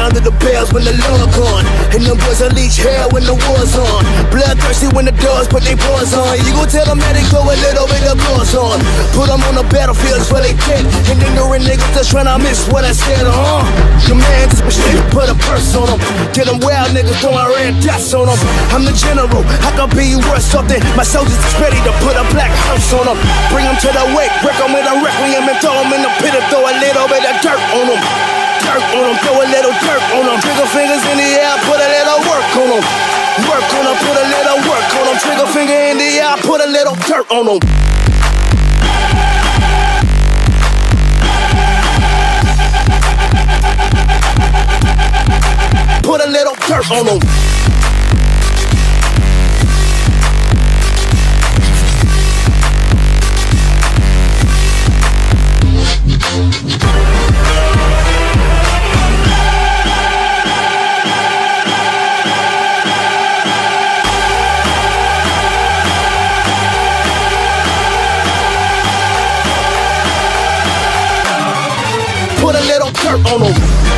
sounded the bells when the Lord gone. And them boys unleash hell when the war's on. Bloodthirsty when the dogs put they paws on. You gon' tell them that they go a little bit of gloss on. Put them on the battlefield where they dead. And ignorant niggas just tryna miss what I said, Your man just shit, put a purse on them. Get them wild niggas throwing red dots on them. I'm the general, I can be worth something. My soldiers is ready to put a black hearse on them. Bring them to the wake, break them with a requiem and throw them in the pit and throw a little bit of dirt on them. Dirt on them, throw a little dirt on them. Trigger fingers in the air, put a little work on them. Work on them, put a little work on them. Trigger finger in the air, put a little dirt on them. Put a little dirt on them. Put a little dirt on them.